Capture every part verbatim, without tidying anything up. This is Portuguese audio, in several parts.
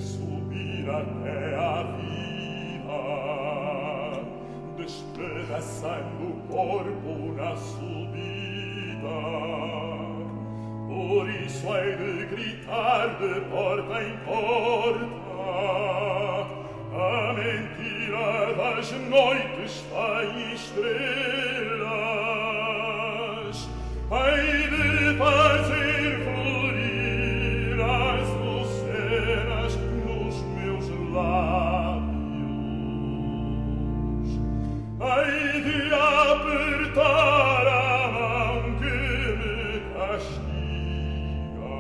subir até a vida, despedaçando o corpo na subida. Por isso hei de gritar de porta em porta, a mentira das noites tem estrelas. Hei de fazer florir as lucenas nos meus lábios. Hei de apertar a mão que me castiga.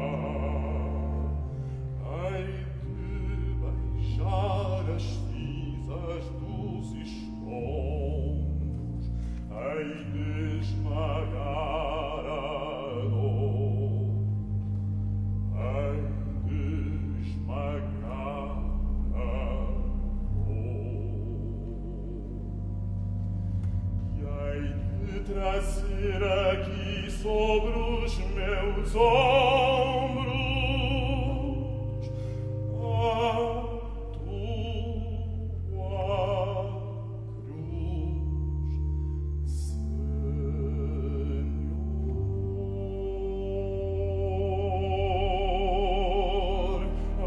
Hei de beijar as cinzas dos escombros. Hei de esmagar a dor. Hei de esmagar a dor. E hei de trazer aqui sobre os meus ombros a tua cruz, Senhor.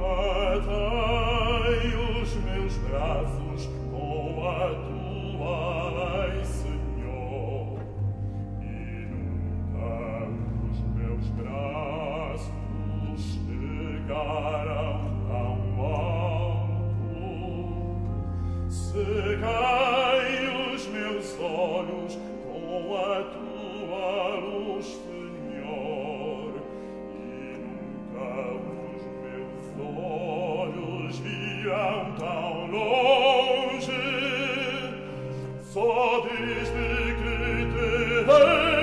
Atei os meus braços com a tua lei, Senhor, e nunca os meus braços chegaram tão alto. Secai os meus olhos com a tua luz, Senhor, e nunca os meus olhos viram tão longe. Só desde que te dei